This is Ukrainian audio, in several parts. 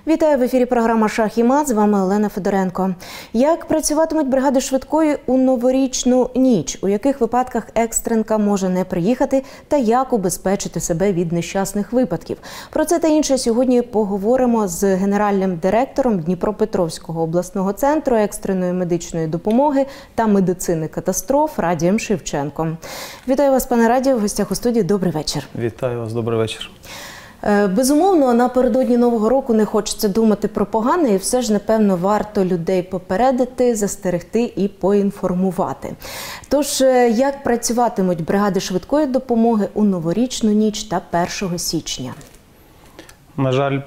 Вітаю, в ефірі програма «Шах і мат», з вами Олена Федоренко. Як працюватимуть бригади швидкої у новорічну ніч? У яких випадках екстренка може не приїхати? Та як убезпечити себе від нещасних випадків? Про це та інше сьогодні поговоримо з генеральним директором Дніпропетровського обласного центру екстреної медичної допомоги та медицини катастроф Радієм Шевченком. Вітаю вас, пане Радію, в гостях у студії. Добрий вечір. Вітаю вас, добрий вечір. Безумовно, напередодні Нового року не хочеться думати про погане, і все ж, напевно, варто людей попередити, застерегти і поінформувати. Тож, як працюватимуть бригади швидкої допомоги у новорічну ніч та 1 січня? На жаль,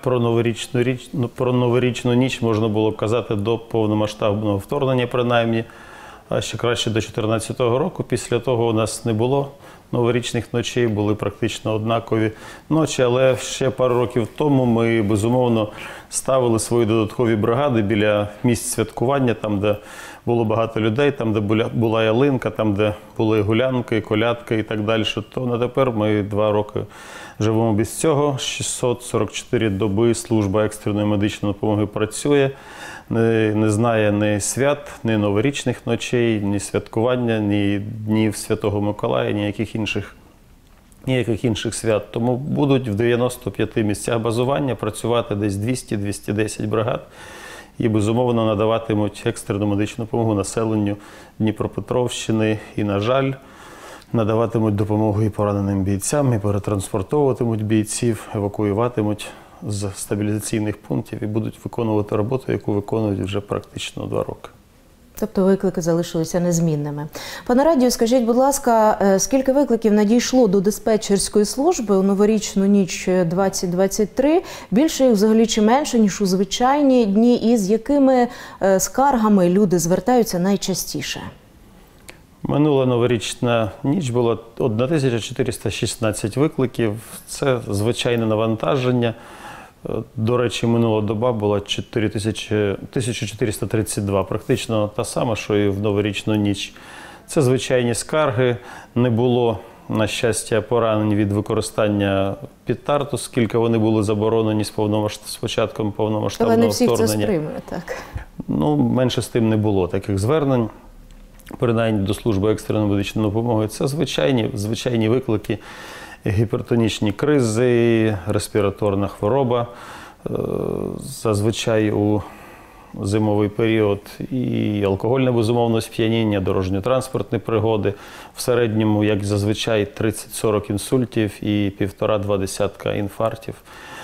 про новорічну ніч можна було казати до повномасштабного вторгнення, принаймні, а ще краще до 2014 року. Після того у нас не було новорічних ночей, були практично однакові ночі, але ще пару років тому ми, безумовно, ставили свої додаткові бригади біля місць святкування, там, де було багато людей, там, де була ялинка, там, де були гулянки, колядки і так далі. То на тепер ми 2 роки живемо без цього. 644 доби служба екстреної медичної допомоги працює. Не знає ні свят, ні новорічних ночей, ні святкування, ні днів Святого Миколая, ніяких інших свят. Тому будуть в 95 місцях базування працювати десь 200-210 бригад і, безумовно, надаватимуть екстрену медичну допомогу населенню Дніпропетровщини. І, на жаль, надаватимуть допомогу і пораненим бійцям, і перетранспортовуватимуть бійців, евакуюватимуть з стабілізаційних пунктів і будуть виконувати роботу, яку виконують вже практично 2 роки. Тобто виклики залишилися незмінними. Пане Радію, скажіть, будь ласка, скільки викликів надійшло до диспетчерської служби у новорічну ніч 2023? Більше їх взагалі чи менше, ніж у звичайні дні? І з якими скаргами люди звертаються найчастіше? Минула новорічна ніч було 1416 викликів. Це звичайне навантаження. До речі, минула доба була 1432, практично та сама, що і в новорічну ніч. Це звичайні скарги. Не було, на щастя, поранень від використання петард, оскільки вони були заборонені з початком повномасштабного вторгнення. Але не всіх це стримує, так? Ну, менше з тим не було таких звернень, принаймні до служби екстреної медичної допомоги. Це звичайні виклики. Гіпертонічні кризи, респіраторна хвороба, зазвичай у зимовий період, і алкогольне, безумовно, сп'яніння, дорожньо-транспортні пригоди. В середньому, як зазвичай, 30-40 інсультів і 1,5-2 десятка інфарктів.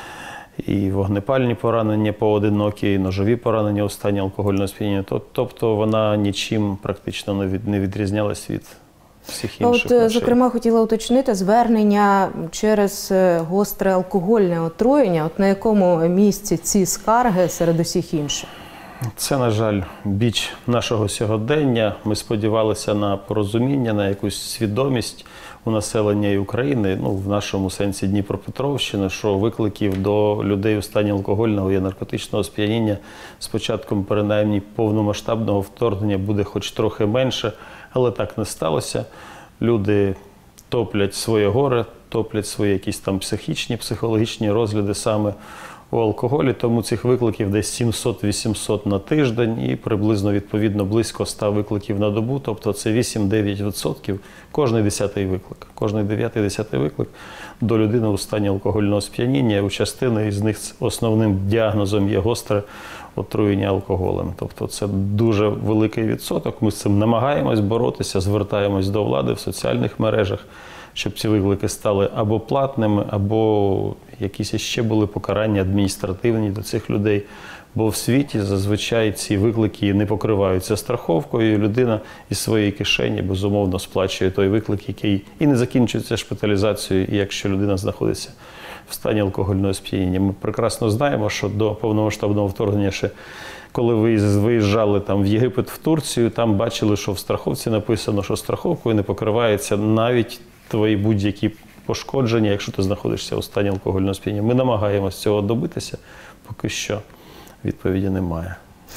І вогнепальні поранення поодинокі, і ножові поранення у стані алкогольного сп'яніння. Тобто вона нічим практично не відрізнялась від всіх інших ночей. Зокрема, хотіла уточнити звернення через гостре алкогольне отруєння. На якому місці ці скарги серед усіх інших? Це, на жаль, біч нашого сьогодення. Ми сподівалися на порозуміння, на якусь свідомість у населення і України, в нашому сенсі Дніпропетровщини, що викликів до людей у стані алкогольного і наркотичного сп'яніння з початком, принаймні, повномасштабного вторгнення буде хоч трохи менше, але так не сталося. Люди топлять своє горе, топлять свої якісь там психологічні розгляди саме у алкоголі, тому цих викликів десь 700-800 на тиждень і приблизно, відповідно, близько 100 викликів на добу, тобто це 8-9% кожний 10-й виклик. Кожний 9-10 виклик до людини у стані алкогольного сп'яніння. У частини із них основним діагнозом є гостре отруєння алкоголем. Тобто це дуже великий відсоток. Ми з цим намагаємось боротися, звертаємось до влади в соціальних мережах, щоб ці виклики стали або платними, або якісь ще були покарання адміністративні до цих людей. Бо в світі зазвичай ці виклики не покриваються страховкою, і людина із своєї кишені, безумовно, сплачує той виклик, який і не закінчується шпиталізацією, і якщо людина знаходиться в стані алкогольного сп'яніння. Ми прекрасно знаємо, що до повномасштабного вторгнення ще коли виїжджали там в Єгипет, в Турцію, там бачили, що в страховці написано, що страховкою не покривається навіть твої будь-які пошкодження, якщо ти знаходишся у стані алкогольного сп'яніння. Ми намагаємося цього добитися, поки що відповіді немає.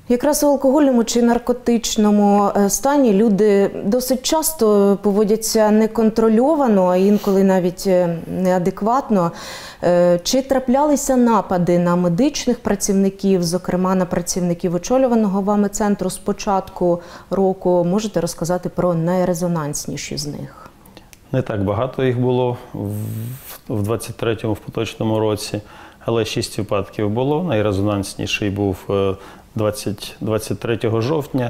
Якраз у алкогольному чи наркотичному стані люди досить часто поводяться неконтрольовано, а інколи навіть неадекватно. Чи траплялися напади на медичних працівників, зокрема на працівників очолюваного вами центру з початку року? Можете розказати про найрезонансніші з них? Не так багато їх було в 23-му, в поточному році, але 6 випадків було. Найрезонансніший був 23 жовтня,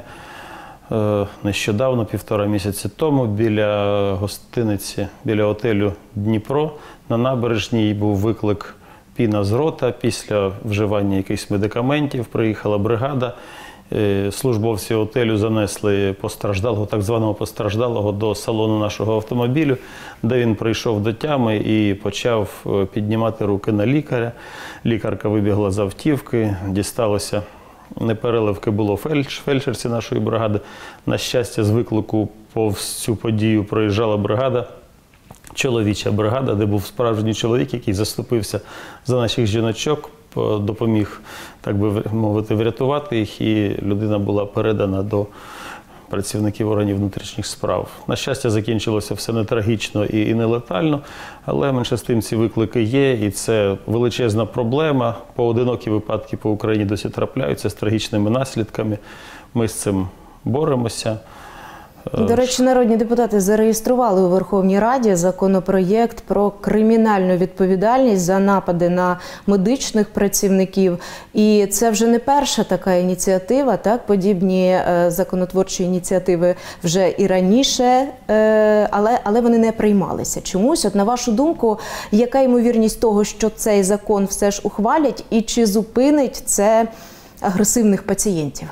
нещодавно, 1,5 місяці тому, біля гостиниці, біля готелю «Дніпро» на набережній був виклик «Піна з рота». Після вживання якихось медикаментів приїхала бригада. Службовці готелю занесли постраждалого, так званого постраждалого, до салону нашого автомобілю, де він прийшов до тями і почав піднімати руки на лікаря. Лікарка вибігла з автівки, дісталося непереливки, було фельдшерці нашої бригади. На щастя, з виклику повз цю подію проїжджала бригада, чоловіча бригада, де був справжній чоловік, який заступився за наших жіночок, допоміг, так би мовити, врятувати їх, і людина була передана до працівників органів внутрішніх справ. На щастя, закінчилося все не трагічно і не летально, але менше з тим ці виклики є, і це величезна проблема. Поодинокі випадки по Україні досі трапляються з трагічними наслідками. Ми з цим боремося. До речі, народні депутати зареєстрували у Верховній Раді законопроєкт про кримінальну відповідальність за напади на медичних працівників. І це вже не перша така ініціатива, так? Подібні законотворчі ініціативи вже і раніше, але вони не приймалися чомусь. От на вашу думку, яка ймовірність того, що цей закон все ж ухвалять, і чи зупинить це агресивних пацієнтів?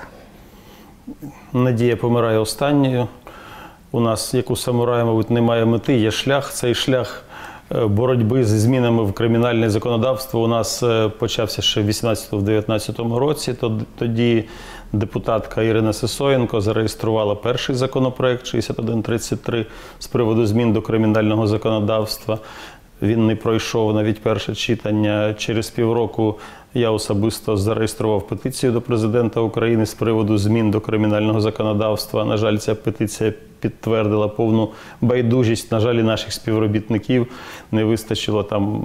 Надія помирає останньою. У нас, як у самурая, мабуть, немає мети, є шлях. Цей шлях боротьби зі змінами в кримінальне законодавство у нас почався ще в 18-19 році. Тоді депутатка Ірина Сисоєнко зареєструвала перший законопроект 6133 з приводу змін до кримінального законодавства. Він не пройшов навіть перше читання. Через півроку я особисто зареєстрував петицію до президента України з приводу змін до кримінального законодавства. На жаль, ця петиція підтвердила повну байдужість. На жаль, і наших співробітників не вистачило там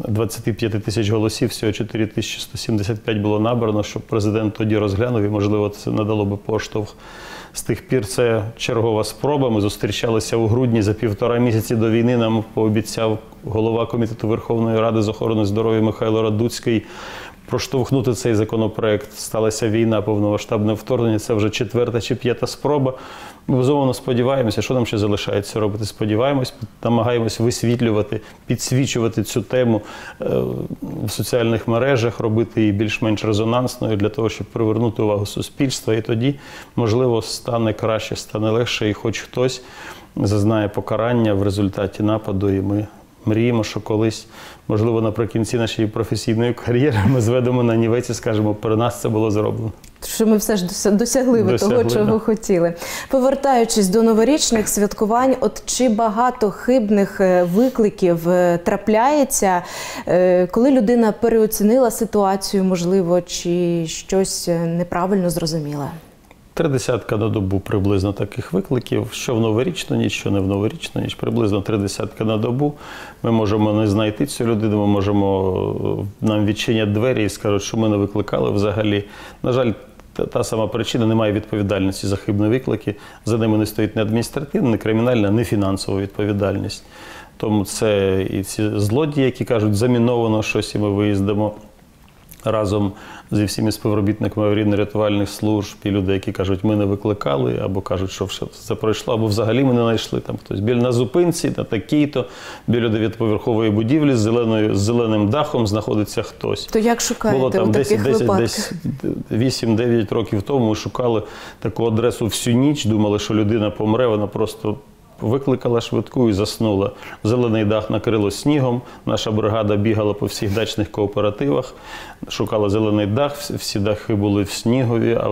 25 тисяч голосів, всього 4175 було набрано, щоб президент тоді розглянув, і, можливо, це надало би поштовх. З тих пір це чергова спроба. Ми зустрічалися у грудні, за 1,5 місяці до війни нам пообіцяв голова Комітету Верховної Ради з охорони здоров'я Михайло Радуцький проштовхнути цей законопроект. Сталася війна, повномасштабне вторгнення, це вже 4-та чи 5-та спроба. Ми, безумовно, сподіваємося, що нам ще залишається робити? Сподіваємось, намагаємось висвітлювати, підсвічувати цю тему в соціальних мережах, робити її більш-менш резонансною для того, щоб привернути увагу суспільства. І тоді, можливо, стане краще, стане легше, і хоч хтось зазнає покарання в результаті нападу, і ми мріємо, що колись, можливо, наприкінці нашої професійної кар'єри ми зведемо на нівець і скажемо, про нас це було зроблено. Що ми все ж досягли того, чого хотіли. Повертаючись до новорічних святкувань, от чи багато хибних викликів трапляється, коли людина переоцінила ситуацію, можливо, чи щось неправильно зрозуміла? 30 на добу приблизно таких викликів, що в новорічну ніч, що не в новорічну ніч, приблизно 30 на добу. Ми можемо не знайти цю людину, ми можемо, нам відчинять двері і скажуть, що ми не викликали взагалі. На жаль, та сама причина, немає відповідальності за хибні виклики, за ними не стоїть ні адміністративна, ні кримінальна, ні фінансова відповідальність. Тому це і ці злодії, які кажуть, заміновано щось, і ми виїздимо разом зі всіма співробітниками аварійно-рятувальних служб, і люди, які кажуть, ми не викликали, або кажуть, що все пройшло, або взагалі ми не знайшли. Там хтось на зупинці, на такій-то, біля 9-поверхової будівлі з зеленим дахом знаходиться хтось. То як шукаєте було там у таких випадках? Десь 8-9 років тому ми шукали таку адресу всю ніч, думали, що людина помре, вона просто викликала швидку і заснула. Зелений дах накрило снігом, наша бригада бігала по всіх дачних кооперативах, шукала зелений дах, всі дахи були в снігові, а в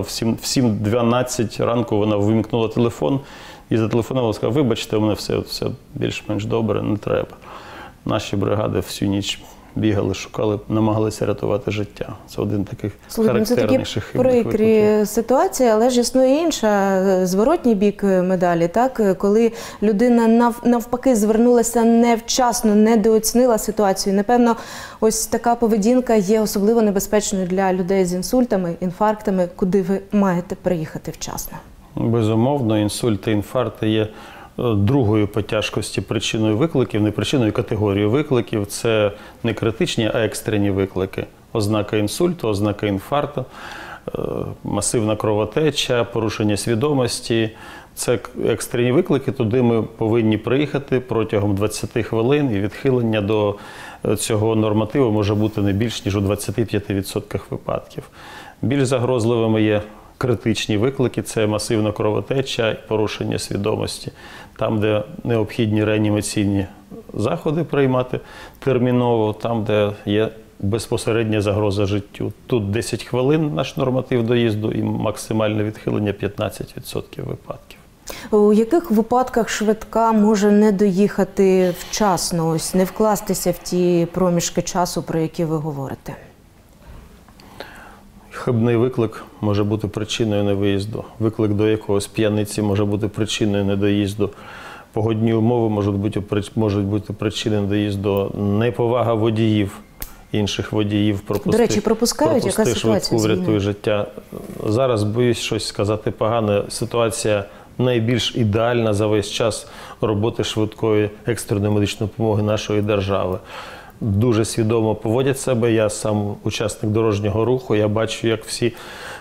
7:12 ранку вона вимкнула телефон і зателефонувала, сказала, вибачте, у мене все більш-менш добре, не треба. Наші бригади всю ніч бігали, шукали, намагалися рятувати життя. Це один з таких характерніших хибних викликів. Це такі прикрі ситуації, але ж існує інша, зворотній бік медалі, так? Коли людина навпаки звернулася невчасно, недооцінила ситуацію. Напевно, ось така поведінка є особливо небезпечною для людей з інсультами, інфарктами, куди ви маєте приїхати вчасно. Безумовно, інсульти, інфаркти є другою по тяжкості причиною викликів, не причиною, категорією викликів. Це не критичні, а екстрені виклики. Ознака інсульту, ознака інфаркту, масивна кровотеча, порушення свідомості. Це екстрені виклики, туди ми повинні приїхати протягом 20 хвилин, і відхилення до цього нормативу може бути не більш, ніж у 25% випадків. Більш загрозливими є критичні виклики – це масивна кровотеча і порушення свідомості. Там, де необхідні реанімаційні заходи приймати терміново, там, де є безпосередня загроза життю. Тут 10 хвилин наш норматив доїзду і максимальне відхилення 15% випадків. У яких випадках швидка може не доїхати вчасно, ось не вкластися в ті проміжки часу, про які ви говорите? Хибний виклик може бути причиною невиїзду. Виклик до якогось п'яниці може бути причиною недоїзду. Погодні умови можуть бути причиною недоїзду. Неповага водіїв, інших водіїв, До речі, пропускають? Яка ситуація? Врятуй життя. Зараз боюсь щось сказати погане. Ситуація найбільш ідеальна за весь час роботи швидкої екстреної медичної допомоги нашої держави. Дуже свідомо поводять себе. Я сам учасник дорожнього руху, я бачу, як всі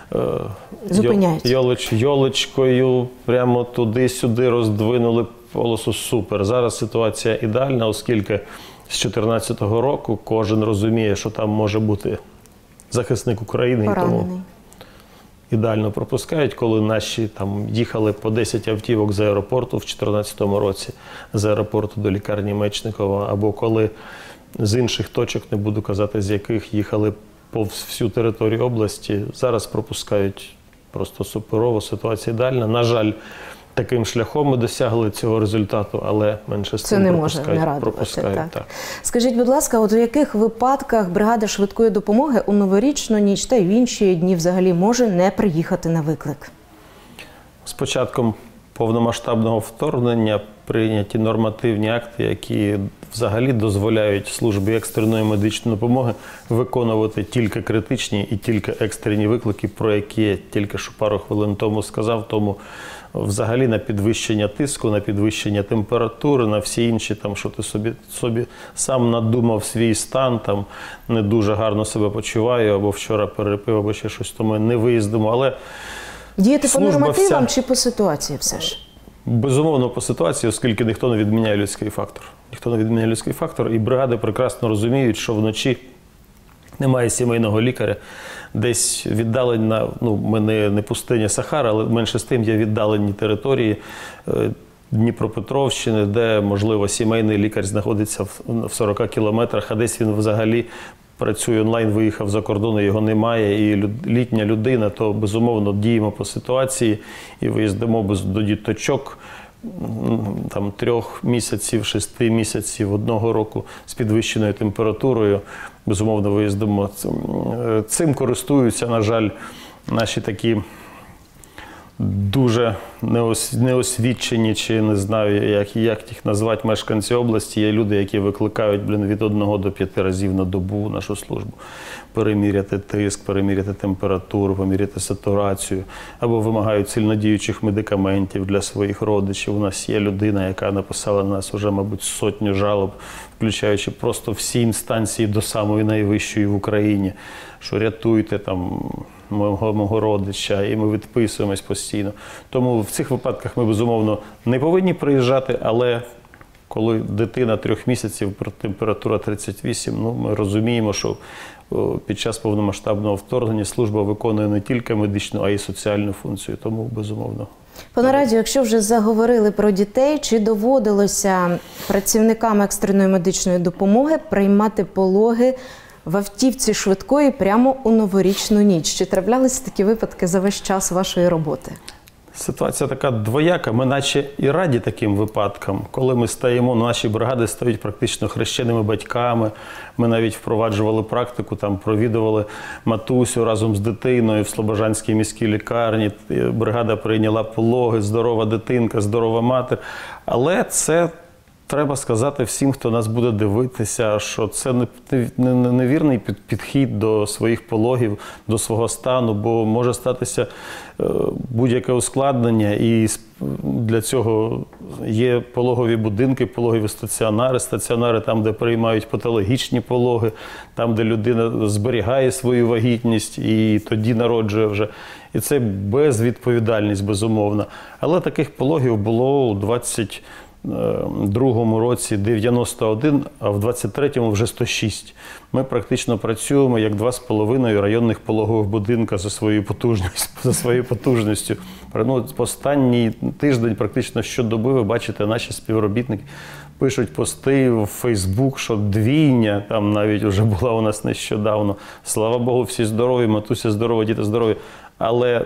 йолочкою прямо туди-сюди роздвинули полосу. Супер. Зараз ситуація ідеальна, оскільки з 2014 року кожен розуміє, що там може бути захисник України. Поранений. І тому ідеально пропускають, коли наші там їхали по 10 автівок з аеропорту в 2014 році, з аеропорту до лікарні Мечникова, або коли з інших точок, не буду казати, з яких їхали повз всю територію області, зараз пропускають просто суперово, ситуація ідеальна. На жаль, таким шляхом ми досягли цього результату, але менше з тим пропускають. Так. Скажіть, будь ласка, от у яких випадках бригада швидкої допомоги у новорічну ніч та й в інші дні взагалі може не приїхати на виклик? З початком повномасштабного вторгнення прийняті нормативні акти, які взагалі дозволяють службі екстреної медичної допомоги виконувати тільки критичні і тільки екстрені виклики, про які я тільки що пару хвилин тому сказав. Тому взагалі на підвищення тиску, на підвищення температури, на всі інші, там, що ти собі сам надумав свій стан, там, не дуже гарно себе почуваю, або вчора перепив, або ще щось, то ми не виїздимо. Але діяти по нормативам чи по ситуації все ж? Безумовно, по ситуації, оскільки ніхто не відміняє людський фактор. Ніхто не відміняє людський фактор, і бригади прекрасно розуміють, що вночі немає сімейного лікаря, десь віддалені, ми не пустиня Сахара, але менше з тим є віддалені території Дніпропетровщини, де, можливо, сімейний лікар знаходиться в 40 кілометрах, а десь він взагалі працює онлайн, виїхав за кордон, його немає, і літня людина, то, безумовно, діємо по ситуації і виїздимо до діточок, там 3 місяців, 6 місяців, 1 року з підвищеною температурою. Безумовно, виїздимо. Цим користуються, на жаль, наші такі дуже неосвічені, чи не знаю, як їх назвати, мешканці області. Є люди, які викликають від 1 до 5 разів на добу нашу службу. Переміряти тиск, переміряти температуру, поміряти сатурацію, або вимагають сильнодіючих медикаментів для своїх родичів. У нас є людина, яка написала на нас вже, мабуть, 100 жалоб, включаючи просто всі інстанції до самої найвищої в Україні, що рятуйте там мого родича, і ми відписуємось постійно. Тому в цих випадках ми, безумовно, не повинні приїжджати, але коли дитина 3 місяців, температура 38, ми розуміємо, що під час повномасштабного вторгнення служба виконує не тільки медичну, а й соціальну функцію, тому, безумовно. Пане Радію, якщо вже заговорили про дітей, чи доводилося працівникам екстреної медичної допомоги приймати пологи в автівці швидкої прямо у новорічну ніч? Чи траплялися такі випадки за весь час вашої роботи? Ситуація така двояка. Ми наче і раді таким випадкам. Коли ми стаємо, наші бригади стають практично хрещеними батьками. Ми навіть впроваджували практику, там провідували матусю разом з дитиною в Слобожанській міській лікарні. Бригада прийняла пологи, здорова дитинка, здорова матір. Але це треба сказати всім, хто нас буде дивитися, що це невірний підхід до своїх пологів, до свого стану, бо може статися будь-яке ускладнення, і для цього є пологові будинки, пологові стаціонари там, де приймають патологічні пологи, там, де людина зберігає свою вагітність і тоді народжує вже. І це безвідповідальність, безумовно. Але таких пологів було у 22-му році 91, а в 23-му вже 106. Ми практично працюємо як 2,5 районних пологових будинка за своєю потужністю. Останній тиждень практично щодоби ви бачите, наші співробітники пишуть пости в Фейсбук, що двійня там навіть вже була у нас нещодавно. Слава Богу, всі здорові, матуся здорова, діти здорові. Але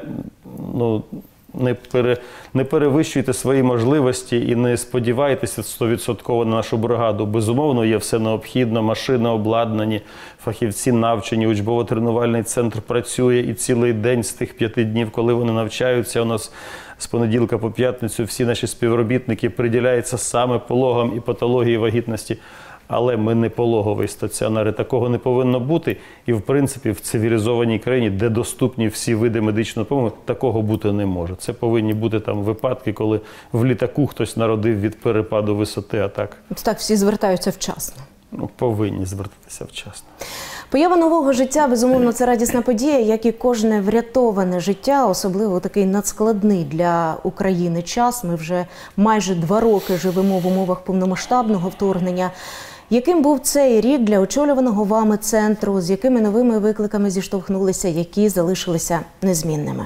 не перевищуйте свої можливості і не сподівайтеся 100% на нашу бригаду. Безумовно, є все необхідно, машини обладнані, фахівці навчені, учбово-тренувальний центр працює і цілий день з тих 5 днів, коли вони навчаються. У нас з понеділка по п'ятницю всі наші співробітники приділяються саме пологам і патології вагітності. Але ми не пологовий стаціонар, і такого не повинно бути. І, в принципі, в цивілізованій країні, де доступні всі види медичної допомоги, такого бути не може. Це повинні бути там випадки, коли в літаку хтось народив від перепаду висоти, а так. Так, всі звертаються вчасно. Повинні звертатися вчасно. Поява нового життя, безумовно, це радісна подія, як і кожне врятоване життя, особливо такий надскладний для України час. Ми вже майже 2 роки живемо в умовах повномасштабного вторгнення. Яким був цей рік для очолюваного вами центру? З якими новими викликами зіштовхнулися, які залишилися незмінними?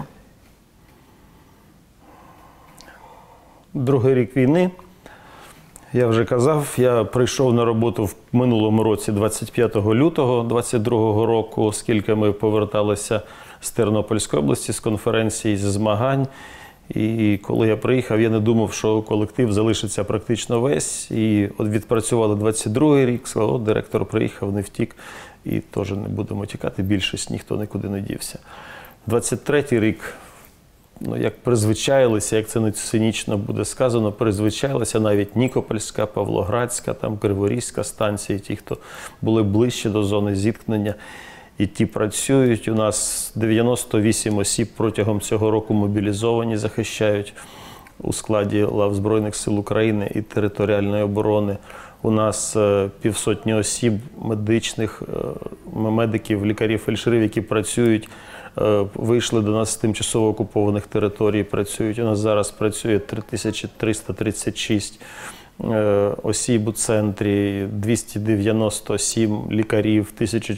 Другий рік війни. Я вже казав, я прийшов на роботу в минулому році, 25 лютого 2022 року, оскільки ми поверталися з Тернопільської області, з конференції, з змагань. І коли я приїхав, я не думав, що колектив залишиться практично весь. І от відпрацювали 22-й рік, сказали, директор приїхав, не втік, і теж не будемо тікати, більшість ніхто нікуди не дівся. 23-й рік, як призвичаїлися, як це не цинічно буде сказано, призвичаїлися навіть Нікопольська, Павлоградська, там Криворізька станції, ті, хто були ближче до зони зіткнення. І ті працюють. У нас 98 осіб протягом цього року мобілізовані, захищають у складі лав Збройних сил України і територіальної оборони. У нас 500 осіб медичних, медиків, лікарів, фельдшерів, які працюють, вийшли до нас з тимчасово окупованих територій, працюють. У нас зараз працює 3336 осіб у центрі, 297 лікарів,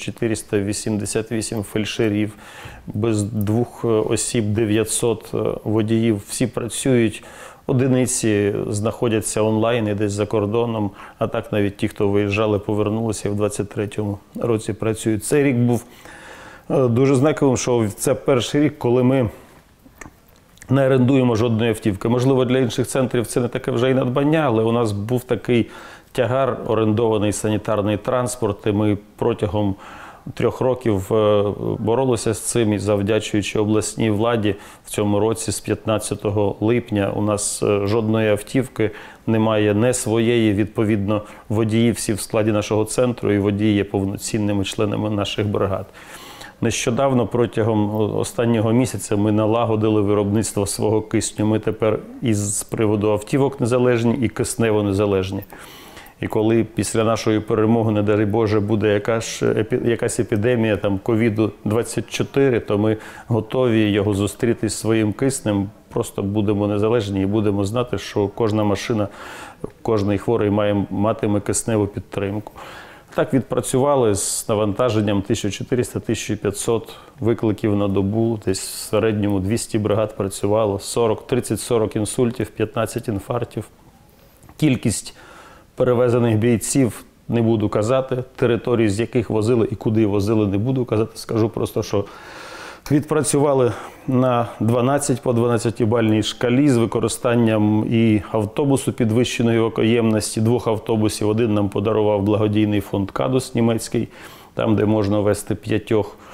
1488 фельдшерів, без 2 осіб 900 водіїв. Всі працюють, одиниці знаходяться онлайн і десь за кордоном, а так навіть ті, хто виїжджали, повернулися і в 23-му році працюють. Цей рік був дуже знаковим, що це перший рік, коли ми не орендуємо жодної автівки. Можливо, для інших центрів це не таке вже й надбання, але у нас був такий тягар, орендований санітарний транспорт, і ми протягом 3 років боролися з цим, і завдячуючи обласній владі в цьому році з 15 липня у нас жодної автівки немає, не своєї, відповідно, водії всі в складі нашого центру, і водії є повноцінними членами наших бригад. Нещодавно, протягом останнього місяця, ми налагодили виробництво свого кисню. Ми тепер із приводу автівок незалежні і киснево незалежні. І коли після нашої перемоги, не дай Боже, буде якась епідемія ковіду-24, то ми готові його зустріти зі своїм киснем. Просто будемо незалежні і будемо знати, що кожна машина, кожний хворий матиме кисневу підтримку. Так відпрацювали з навантаженням 1400-1500 викликів на добу, десь в середньому 200 бригад працювало, 30-40 інсультів, 15 інфарктів. Кількість перевезених бійців не буду казати, території, з яких возили і куди возили, не буду казати. Скажу просто, що Відпрацювали на 12 по 12-бальній шкалі з використанням і автобусу підвищеної евакоємності, 2 автобусів. Один нам подарував благодійний фонд «Кадус» німецький, там, де можна вести 5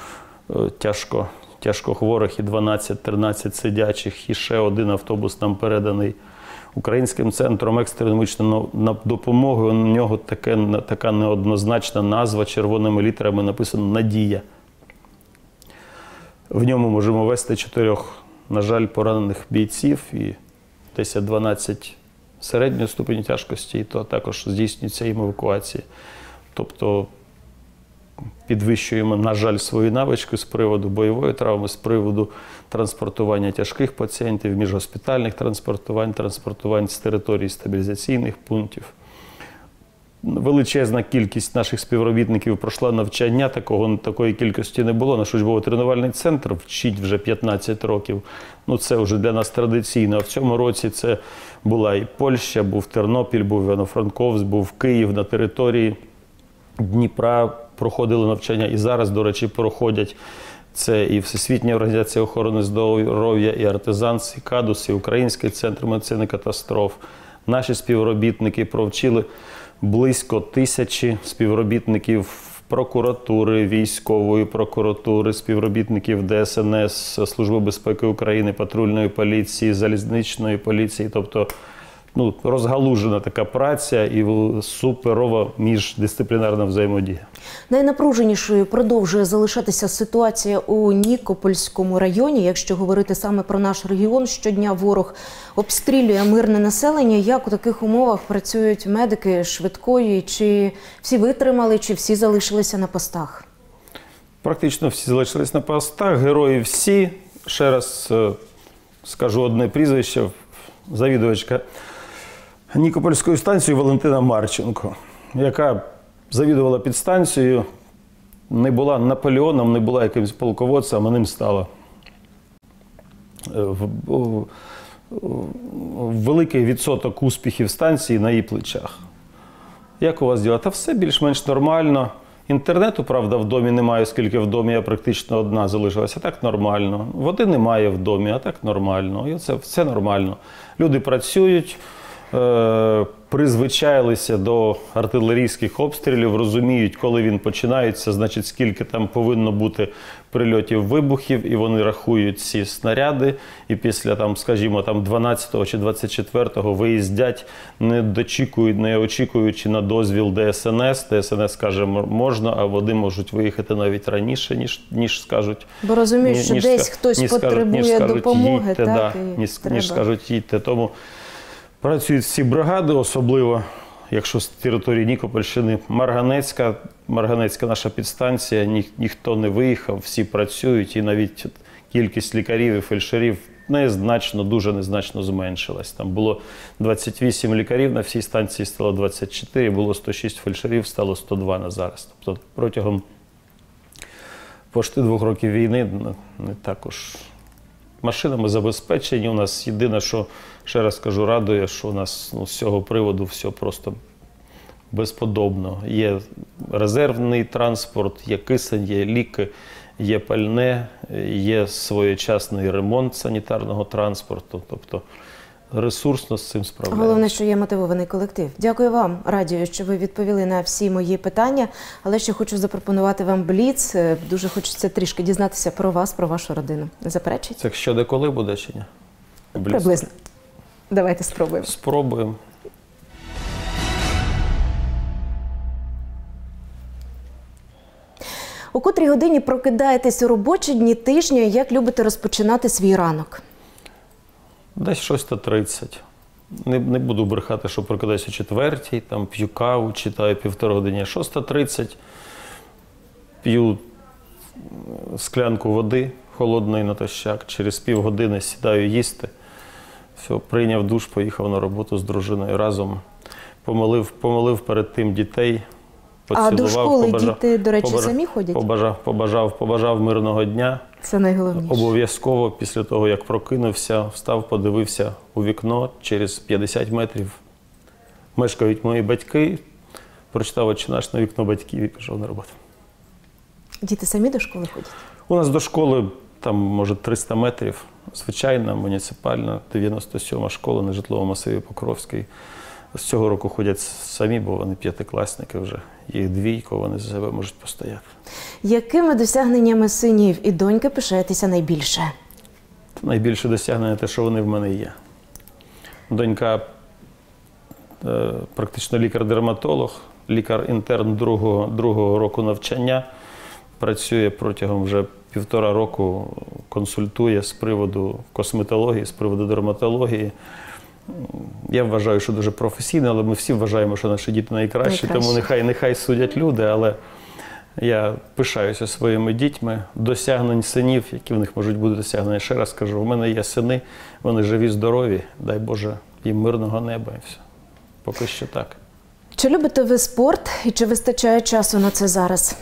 тяжкохворих і 12-13 сидячих. І ще один автобус нам переданий Українським центром екстреної медичної допомоги. У нього така неоднозначна назва, червоними літерами написано «Надія». В ньому можемо вести 4, на жаль, поранених бійців і 10-12 середньої ступені тяжкості, і то також здійснюється їм евакуація. Тобто підвищуємо, на жаль, свої навички з приводу бойової травми, з приводу транспортування тяжких пацієнтів, міжгоспітальних транспортувань з територій стабілізаційних пунктів. Величезна кількість наших співробітників пройшла навчання, такої кількості не було. Наш учбово-тренувальний центр вчить вже 15 років. Це вже для нас традиційно. А в цьому році це була і Польща, був Тернопіль, був Івано-Франковськ, був Київ, на території Дніпра проходили навчання. І зараз, до речі, проходять. Це і Всесвітня організація охорони здоров'я, і Артезанс, і Кадус, і Український центр медицини катастроф. Наші співробітники провчили близько 1000 співробітників прокуратури, військової прокуратури, співробітників ДСНС, Служби безпеки України, патрульної поліції, залізничної поліції. Тобто розгалужена така праця і суперова міждисциплінарна взаємодія. Найнапруженішою продовжує залишатися ситуація у Нікопольському районі. Якщо говорити саме про наш регіон, щодня ворог обстрілює мирне населення. Як у таких умовах працюють медики швидкої? Чи всі витримали, чи всі залишилися на постах? Практично всі залишились на постах, герої всі. Ще раз скажу одне прізвище. Завідувачка Нікопольської станції Валентина Марченко, яка завідувала підстанцією, не була Наполеоном, не була якимось полководцем, а ним стала. Великий відсоток успіхів станції на її плечах. Як у вас діла? Та все більш-менш нормально. Інтернету, правда, в домі немає, оскільки в домі я практично одна залишилася. Так нормально. Води немає в домі, а так нормально. І це все нормально. Люди працюють, призвичайлися до артилерійських обстрілів, розуміють, коли він починається, значить, скільки там повинно бути прильотів, вибухів, і вони рахують ці снаряди. І після, скажімо, 12-го чи 24-го виїздять, не очікуючи на дозвіл ДСНС. ДСНС каже, можна, а вони можуть виїхати навіть раніше, ніж скажуть. Бо розуміють, що десь хтось потребує допомоги, так? Ніж скажуть, їдьте. Тому працюють всі бригади, особливо, якщо з території Нікопольщини, Марганецька наша підстанція, ніхто не виїхав, всі працюють, і навіть кількість лікарів і фельдшерів дуже незначно зменшилась. Там було 28 лікарів, на всій станції стало 24, було 106 фельдшерів, стало 102 на зараз. Тобто протягом почти 2 років війни не також машинами забезпечені. У нас єдине, що, ще раз кажу, радує, що у нас з цього приводу все просто безподобно. Є резервний транспорт, є кисень, є ліки, є пальне, є своєчасний ремонт санітарного транспорту. Тобто ресурсно з цим справляємося. Головне, що є мотивований колектив. Дякую вам, Радію, що ви відповіли на всі мої питання. Але ще хочу запропонувати вам бліц. Дуже хочеться трішки дізнатися про вас, про вашу родину. Не заперечуєте? Це що, де коли буде чи ні? Бліц? Приблизно. Давайте спробуємо. Спробуємо. У котрій годині прокидаєтесь у робочі дні тижня? Як любите розпочинати свій ранок? Десь 6:30. Не буду брехати, що прокидаюся о 4:00, п'ю каву, читаю 1,5 години. 6:30 п'ю склянку води холодної натощак. Через півгодини сідаю їсти. Все, прийняв душ, поїхав на роботу з дружиною разом. Помолив перед тим дітей. А до школи діти, до речі, самі ходять? Побажав мирного дня. Це найголовніше. Обов'язково після того, як прокинувся, встав, подивився у вікно, через 50 метрів мешкають мої батьки, прочитав «Отче наш» на вікно батьків і пішов на роботу. Діти самі до школи ходять? У нас до школи там, може, 300 метрів. Звичайна, муніципальна, 97-ма школа на житловому масиві Покровський. З цього року ходять самі, бо вони п'ятикласники вже. Їх двійко, вони за себе можуть постояти. Якими досягненнями синів і доньки пишаєтеся найбільше? Найбільше досягнення те, що вони в мене є. Донька практично лікар-дерматолог, лікар-інтерн другого року навчання. Працює протягом вже 1,5 року, консультує з приводу косметології, з приводу дерматології. Я вважаю, що дуже професійно, але ми всі вважаємо, що наші діти найкращі, тому нехай судять люди, але я пишаюся своїми дітьми, досягнень синів, які в них можуть бути досягнення. Ще раз кажу, у мене є сини, вони живі, здорові, дай Боже, їм мирного неба і все. Поки що так. Чи любите ви спорт і чи вистачає часу на це зараз?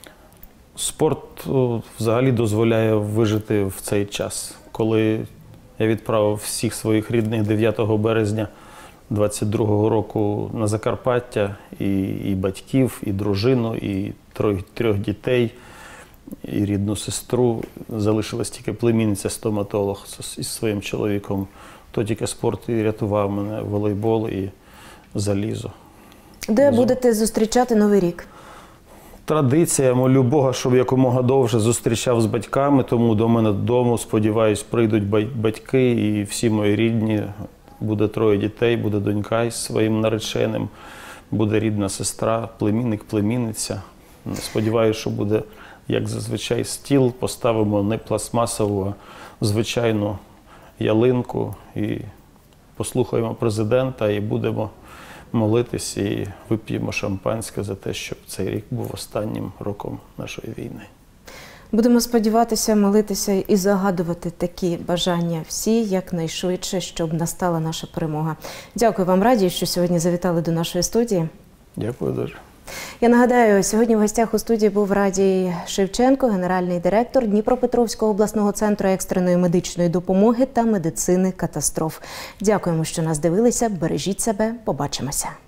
Спорт взагалі дозволяє вижити в цей час. Коли я відправив всіх своїх рідних 9 березня 22-го року на Закарпаття, і батьків, і дружину, і трьох дітей, і рідну сестру. Залишилась тільки племінниця-стоматолог із своїм чоловіком. То тільки спорт і рятував мене, волейбол і залізо. Де будете зустрічати Новий рік? Традиція, молю Бога, щоб якомога довше зустрічав з батьками, тому до мене додому, сподіваюсь, прийдуть батьки і всі мої рідні. Буде 3 дітей, буде донька із своїм нареченим, буде рідна сестра, племінник, племінниця. Сподіваюсь, що буде, як зазвичай, стіл, поставимо не пластмасову, а звичайну ялинку і послухаємо президента і будемо молитись і вип'ємо шампанське за те, щоб цей рік був останнім роком нашої війни. Будемо сподіватися, молитися і загадувати такі бажання всі якнайшвидше, щоб настала наша перемога. Дякую вам, Раді, що сьогодні завітали до нашої студії. Дякую дуже. Я нагадаю, сьогодні в гостях у студії був Радій Шевченко, генеральний директор Дніпропетровського обласного центру екстреної медичної допомоги та медицини катастроф. Дякуємо, що нас дивилися. Бережіть себе. Побачимося.